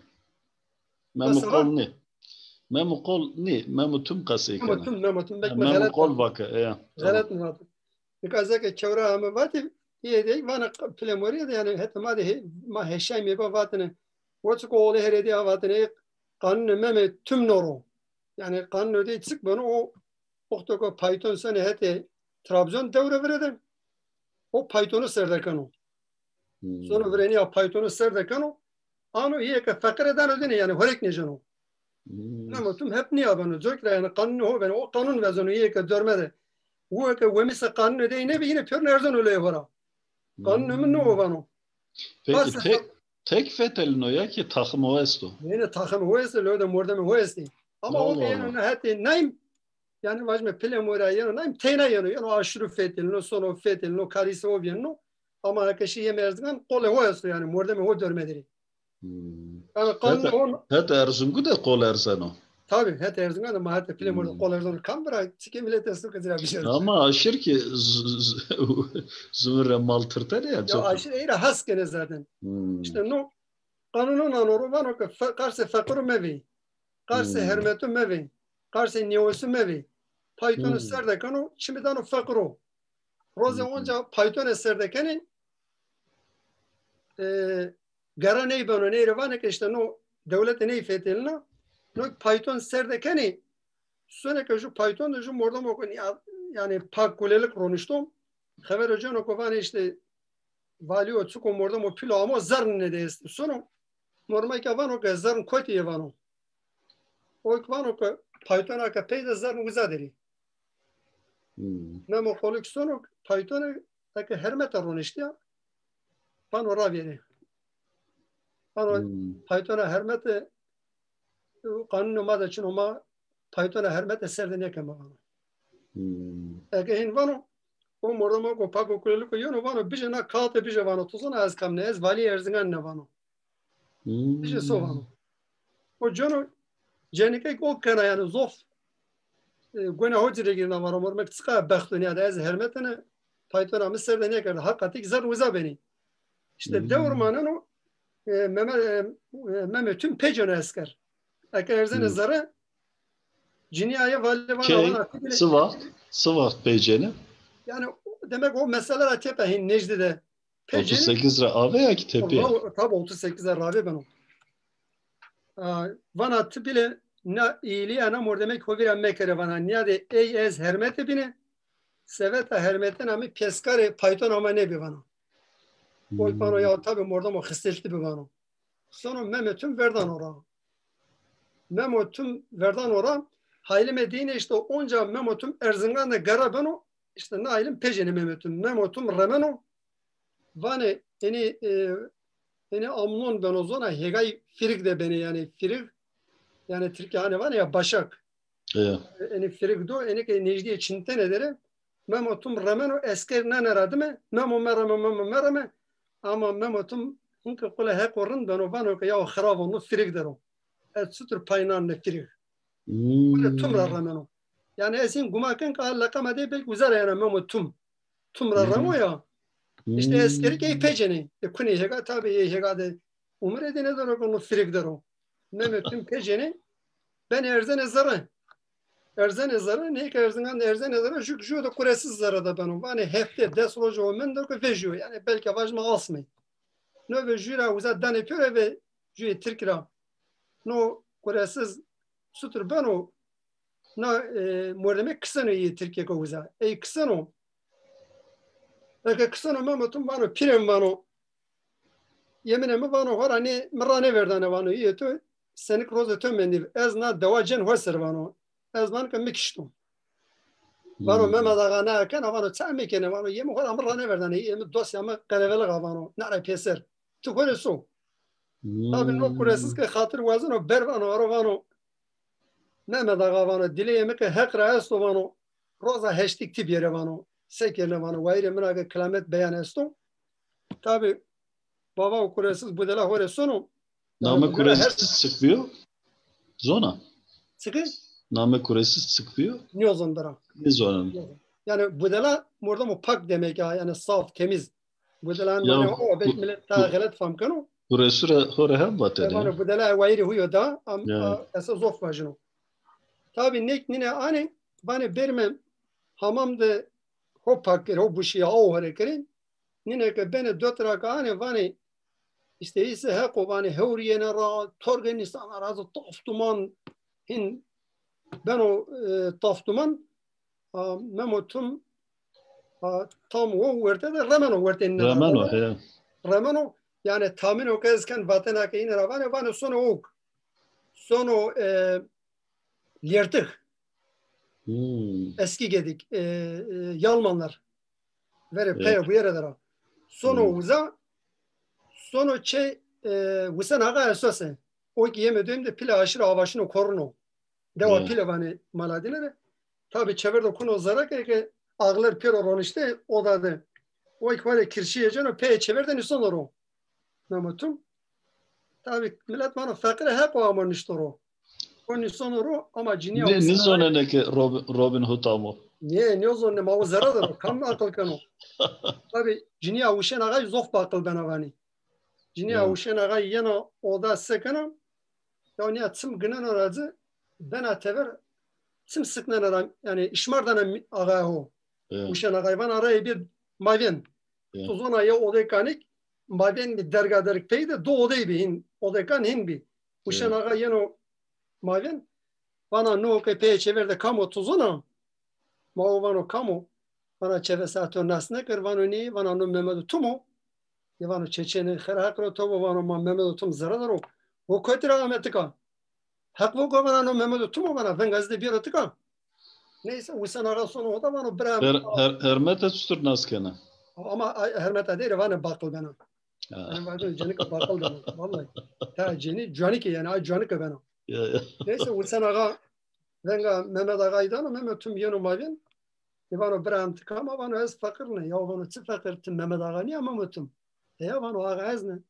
Memo kol ne? Memo kol ne? Mehmet'im kasaykana. Mehmet'im bek Memo kol vaka ya. Galet mi vardı? Nikazake çevre ama vardı. İyi değil bana plemoriye de yani hatta ma heşem yeba vatını. What's called heredi vatını kanun Mehmet tüm noro. Yani kanun öde çık bunu o oktoko Python sene hatta Trabzon devre veredim. O Python'u serdekano. Sonra vereni ya Python'u serdekano. Ano iyi ki fakir eden ödene yani horek ne jano. Mehmet'im hep niye bana zökre yani kanun o ben o kanun vezonu iyi ki dörmede. Bu ki vemise kanun öde ne bir yine pör nereden öyle vara. Kanun ne o bana. Peki tek fetelin o ya ki takım o esto. Yine takım o esto öyle mordeme o esti. Ama o yani hatta neyim yani vazme plemora yani neyim tena yani aşırı fetelin sonra fetelin o karisi o bieno. Ama arkadaşı yemezden kole o esto yani mordeme o dörmediri. Yani kanun hatta Erzurum'u da kol ersano. Tabii hatta Erzurum'da ama hatta plemora kol Erzurum'da kambra çike millet esto kadar bir şey. Ama aşır ki zümre maltırta ne ya? Ya aşır eyle has gene zaten. İşte no kanunun anoru var o ki karşı fakir mevi. Karşı hürmetu mevi. Karşı niyosu mevi. Python'u serdekanu şimdiden o fakiro. Roze onca Python'u serdekani gara ney bana ney revane ki işte no devlete ney fetelina no Python serdekani sonra ki şu Python'da şu mordam okun yani pak kulelik konuştum. Haber hocam okuvan işte vali o çuko mordam o pilo ama zarn ne deyesti. Sonra normal ki van o ki zarn kotiye van o. O van o ki Python'a ki peyde zarn uzaderi. Nemo kolik sonra Python'a ki hermete ronişti ya. Van o raviyeri. Van o Python'a hermete kanunu madde için ama Python'a hermete serden yakama van o. Egehin van o mordama ko pako kulelik o yono van o bijena kağıtı bije van o tuzuna az kamne ez vali erzingan ne van o. Bije so van o. O jono Jenikek o kana yani zof gene hocire girna var mormak çıka baktın ya da ez hermetene Python'a Mısır'da ne kadar hakikaten zar uza beni. İşte devrmanın o Mehmet'in pejone esker. Eker erzene zarı ciniyaya vali var. Sıvak pejene. Yani demek o meseleler atepehin Necdi'de. 38 rave ya ki tepe. Tabii 38 rave ben o. Vana bile na iyiliği anam orada demek hovir emmekere vana niyade ey ez hermete bine seveta hermeten ami peskare Python ama ne bir vana. O bana ya tabii orada mı hıstelti bir vana. Sonra Mehmet'im verdan ora. Mehmet'im verdan ora. Hayli Medine işte onca Mehmet'im Erzincan'da garabano işte nailim pejeni Mehmet'im. Mehmet'im remeno. Vane eni amnon ben o zona hegay firik de beni yani firik yani Türkiye hani var ya Başak. Evet. Eni firik do eni ki Necdiye Çinten edere. Mehmet'im remeno esker ne aradı mı? Merame. Ama Mehmet'im hinke kule hek orun ben o vano ki ya xarab onu firik dero. Et sütür paynan ne firik. Kule tumra remeno. Yani esin gumaken ka lakama de belki uzar yani Mehmet'im. Tumra remo ya. İşte eskeri ki pejeni. Kuni hega tabi hega de umre de ne daro konu firik daro. Mehmet'in pejeni ben erzene zarı. Erzene zarı ne ki erzenen erzene zarı şu da kuresiz zarı da benim. Hani hefte des rojo men de ko vejo yani belki vajma asmı. No ve jura uza dane pöre ve jüye tirkira. No kuresiz sutur beno na mordeme kısano iyi Türkiye ko uza. Ey kısano. Eke kısano Mehmet'in bana pirem bana. Yemin emi vano var hani mırane verdane vano iyi to senik roze to mendiv ez na devacen hoser vano ez man ke mikiştum vano Mehmet ağa ne kan vano çame kene vano yemi var mırane verdane yemi dosyamı kaleveli vano nara peser tu kore so tabi no kuresiz ke hatır vazın o ber vano aro vano Mehmet ağa vano dile yemi ke hekra esto vano roza hashtag tip yere vano sekene vano vayre mina ke kelamet beyan esto tabi baba o kuresiz budela hore sonu Name kuresiz sıkmıyor. Zona. Sıkı? Name kuresiz sıkmıyor. Ne zonlara? Ne zona? Yani budela burada mı pak demek ya yani saf temiz. Budelan bana o belki millet ta galet fam kanu. Kuresura hore hem batene. Bana budela vayri huyo da am esas zof vajno. Tabi nek nine ani bana bermem hamamda ho pakker ho buşiya o harekerin. Nine ke beni dötra kani vani işte ise heko vani hevriye ra torgen insanlar azı toftuman hin ben o toftuman memotum tam o verte de rameno verte ne Rameno he. Rameno yani tahmin o kezken vatana ke ine ravane vani sonu yertik eski gedik Yalmanlar vere peye bu yere dara sonu uza sonu vusen ağa esase o ki yemediğim de pile aşırı avaşını koruno deva pile vani maladinere tabi çeverde kuno zarak ki ağlar piro ron işte o da de o ki var kirşiye canı peye çeverden insan oro namutum tabi millet bana fakire hep o aman iştoro o insan oro ama ciniya ne zona ne ki Robin Hood amo ne zona ma o zaradır kam akıl kano tabi ciniya uşen ağa zof bakıl bana vani ciniya uşen ağa yana oda sekana yani tüm günen aracı ben atever tüm sıknan aram yani işmardan ağa o uşen ağa ben araya bir maven tuzona ya odekanik maven bir dergadarık peyde do odayı bir hin odekan hin bir uşen ağa yana maven bana no ke pey çeverde kamu tuzona ma o vano kamu bana çeve saatör nasne kır vano ni bana no Mehmet tumo Yavano Çeçeni xerakro tobo vano ma Mehmet tum zaradaro o kötüra ametika hakvo govana Mehmet tum bana ben gazete bir atıka neyse usan ara sonu o da vano bram hermete tutur naskena ama hermete değil vano bakıl bana yani vano canika bakıl bana vallahi ta canike yani ay canika bana neyse usan ara venga Mehmet ağaydan Mehmet tum yenu mavin Yavano bram tıkama vano ez fakir ne ya vano çi fakir tim Mehmet ağa ni ama mutum ya vano ağa ez ne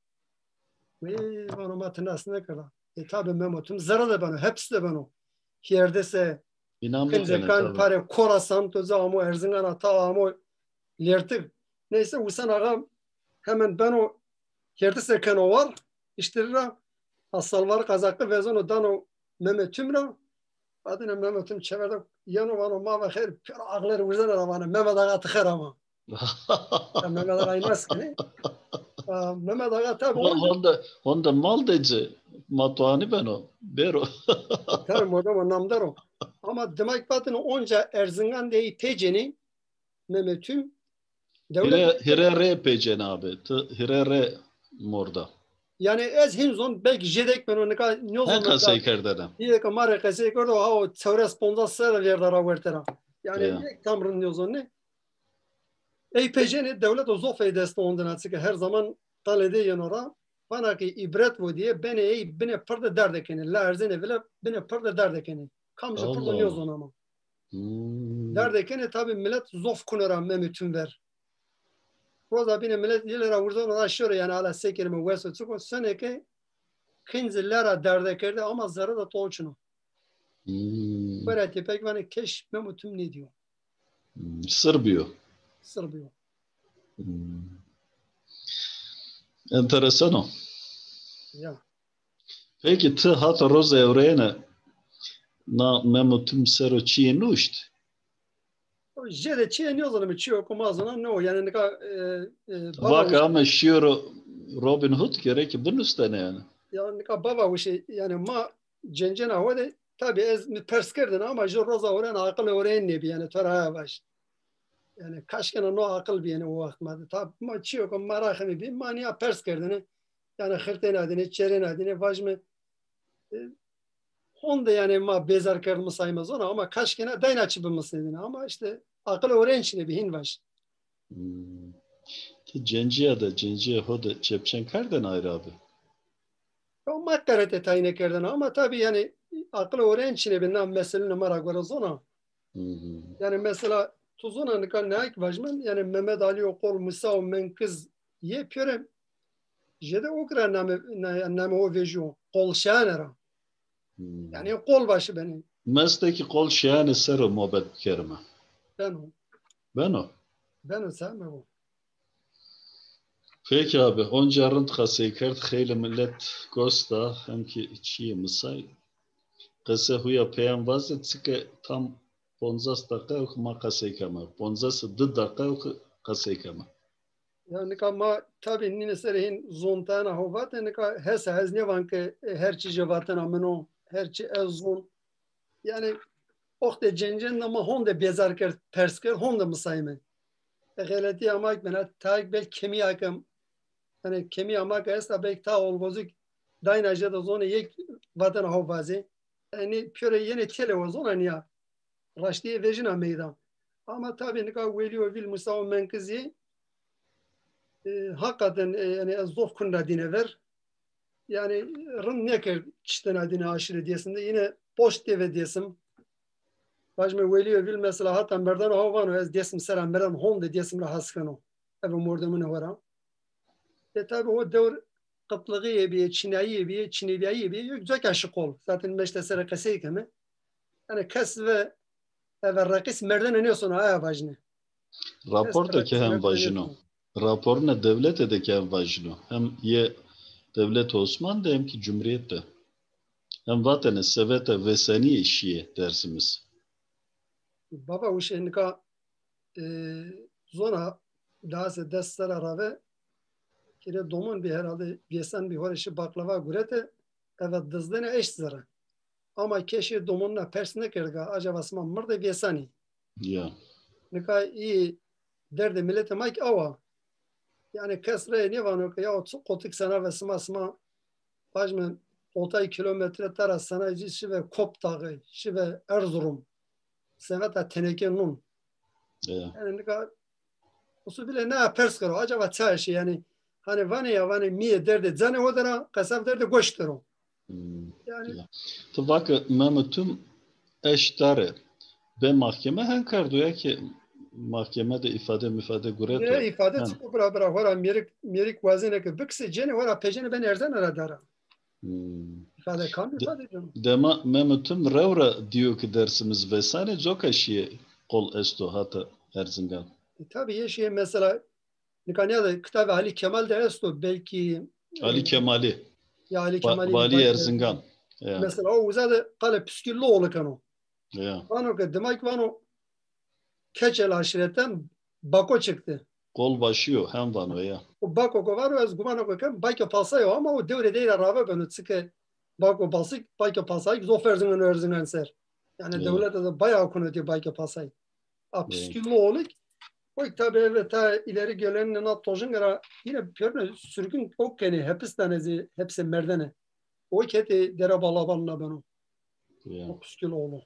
ve vano matnas ne kala tabi Mehmet'im zara da bana hepsi de bana yerdese Kınzekan pare korasan toza amo Erzincan ata amo lertik neyse usan ağam hemen ben o yerdese kano var iştirira asal var kazaklı vezon o dano Mehmet'im ra adına Mehmet'im çeverde yanı vano ma ve her ağları uzan ara Mehmet ağa tıkar ama Mehmet ağa nasıl ki Mehmet ağa tabi onda mal dece matuani beno bero tabi modama namdaro ama demek batın onca Erzincan deyi peceni Mehmet'im Hirere peceni abi hirere morda yani ez hinzon belki jedek ben onu ne olsun da seykerdeden diye ki mare kaseykerdo ha o çevre sponsor verdara vertera yani tamrın ne olsun ne peceni devlet o zofe deste ondan açık her zaman talede yanora bana ki ibret bu diye beni pırda derdekeni la erzene bile beni pırda derdekeni kamcı pırda ne olsun ama derdekeni tabi millet zof kunara Mehmet'im ver Roza bine millet yıllara vurdan aşırı yani ala sekerime veso çıkıyor. Seneke kinzillere derdekerdi ama zarı da toğuçunu. Böyle tepek bana keş Mehmet'im ne diyor? Sırbıyor. Sırbıyor. Enteresan o. Ya. Peki tı hata roza evrene na memutum sero çiğ nuşt. Jede çiğ ne olur mu? Çiğ okumaz ona ne o? Yani ne kadar baba Vaka ama şiiro Robin Hood gerek bunun üstüne yani. yani ne kadar baba o şey yani ma cencena o de tabi ez mi ters kırdın ama jo roza oran akıl öğren ne bir yani tora baş. Yani kaşkına no akıl bir yani o vakit ma tabi ma çiğ okum merakımı bir mani ya ters kırdın. Yani hırten adine çeren adine vajme Honda yani ma bezar kırmı saymaz ona ama kaşkına dayn açıp mısın ama işte akıl öğren içine bir hin var. Cenciye hoda çepçen kardan ayrı abi. O makkarete tayin kırdın ama tabii yani akıl öğren içine bir nam mesele numara göre ona. Yani mesela tuzuna ne kadar ne vajman yani Mehmet Ali Okol Musa o men kız ye pürem jede okra name o vejo kol şanera. Yani kol başı benim. Mezdeki kol şehane sero muhabbet kerime. Ben o. Ben o. Ben o sevme o. Peki abi, onca rınt kasayı kert, xeyli millet gosta, hem ki çiğ misay. Kese huya peyan vazı, tsike tam 15 dakika okuma kasayı kama. 15 dakika oku kasayı kama. Yani kama tabii nine serihin zontana hovat ne ka hes ne van ki her çiğ vatan ameno her çiğ ez zon. Yani okte cencen ama honda bezar kert ters kert honda mısayme. Galati ama ben taik bel kemi akam yani kemi ama kaysa belki ta olgozuk daynaja da zona yek vatan havazi. Yani püre yine televizyon hani ya. Raştiye vejina meydan. Ama tabii ne kadar veliyor vil musav menkızi hakikaten yani zof kunna dine ver. Yani rın ne kadar çişten adine aşırı diyesinde yine boş deve diyesim. Bajme veliyor vil mesela hatta merdan havano ez diyesim seram merdan hon de diyesim rahaskano. Ev mordamına vara. Tabii o devr kıtlığı bir, çinayi bir, çiniviyi bir, güzel aşık ol. Zaten meşte sere kaseyik mi? Yani kes ve rakis merdan ne sonra aya vajne. Kes Rapordaki rakis hem merdan ne vajino. sonra. Raporuna devlet edeki hem vajino. Hem ye devlet Osmanlı hem ki Cumhuriyet'te. Hem vatanı sevete ve seni işiye dersimiz. Baba o şey nika zona daha se dest sera rave kire domun bir herhalde yesen bir horeşi baklava gurete evet dızdene eş zara. Ama keşi domunla pers ne kerga acaba sman mırda yesani. Ya. Nika iyi derdi millete mak ava. Yani kesre ne vano ki ya kotik sana ve sma bajmen 6 kilometre tara sanayici şive Kop Dağı, şive Erzurum, seveta teneke nun. Ya. Yani nika usu bile ne pers karo acaba çarşı yani hani vani ya vani miye derdi zane odara kasap derdi goştero. Yani Ya. Tıvakı Mehmet'im eştare. Ve mahkeme hen kardoya ki mahkemede ifade gureto. ne ifade Hem. çıkı bura bura hora mirik vazine ki bıksı cene hora pejene ben erden aradara. İfade kan ifade canım. Dema Mehmet'im revra diyor ki dersimiz vesaire çok aşıya kol esto hata Erzincan. Tabii yeşiye mesela Nikanya'da kitabı Ali Kemal de esto belki Ali Kemali. ya Ali Kemal'in Vali Erzincan. Ya. mesela o uzadı kale püsküllü oğlu kanu. Ya. Vano ki demek vano keçel aşiretten bako çıktı. Kol başıyor hem vano ya. O bako ko var az gumano ko kan bako palsayo ama o devre değil araba beni çıkı bako palsik bako palsayı zoferzingen örzingen ser. Yani Ya. devlet de bayağı konuyor bako palsayı. A Ya. püsküllü oğlu o tabi evet ta ileri gelenin na tojun gara yine pörne sürgün okkeni hapistanezi hepsi merdene. O keti dere balabanla benu. Ya. O püsküllü oğlu.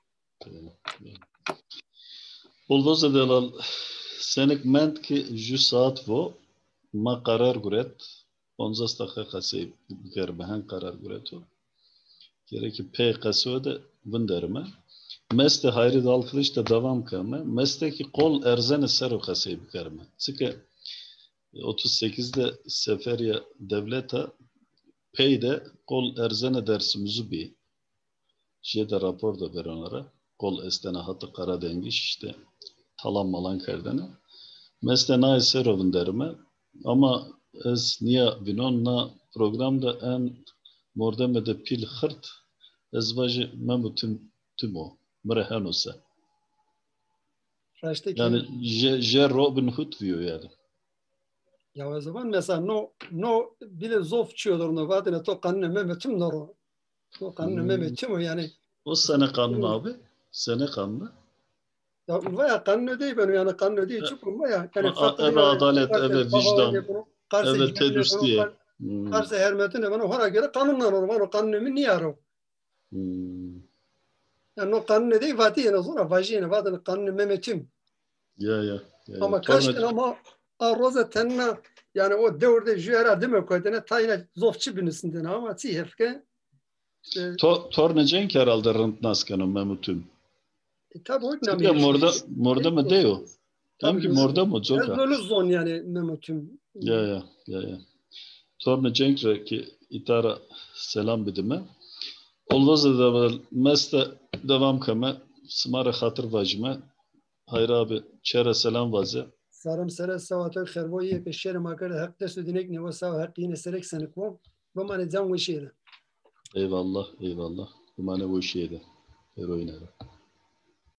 Buldoza delal senek ment ki ju saat vo ma karar guret 15 dakika kasay gerbehan karar gureto. Gereki pe kasode bunderme. Meste hayri dal kılıç da devam kame. Meste ki kol erzene sero kasay bikerme. Çünkü 38'de Seferiye devlete peyde kol erzene dersimizi bir şeyde rapor da ver onlara. Kol estene hatı kara dengiş işte talan malan kerdene. Mesle na serovun derime ama ez niye vinon na programda en mordeme de pil hırt ezvacı memutum tümo mrehenose. Raştaki Yani je Robin Hood diyor yani. ya o zaman mesela no bile zof çiyorlar no vadine to kanne memetim noro. To kanne memetim yani. O sene kanunu abi. Sene kanunu. Ya veya kanne değil benim yani kanne değil çıkım veya yani fakir Eve ya adalet, eve vicdan, bunu karşı eve cebine tedüstiye. bunu karşı hürmetine bunu hora göre kanunlar olur. Bana kanunu niye arıyor? Yani o kanunu değil vatiye sonra vajine vadine kanunu memetim. Ya. Ama kaçtın ama arroza tenna yani o devirde jüera değil mi koydene tayine zofçu binisinden ama tihefke Torne cenk herhalde rıntnaskanın memutum. tabi o Tıpkı morda mı diyor? Tam ki morda mı ez çok? böyle zon yani memutum. Ya. Torne cenk ki itara selam bidime. Olvazı da meste devam kame. Smara hatır vacime. Hayır abi çere selam vazı. Sarım sere savatoy xerboye ke şer makar hak tesu dinek ne vasa hak yine serek senekom. Bu mane can ve şeyde. Eyvallah. Bu mane bu işiydi. Eroyine.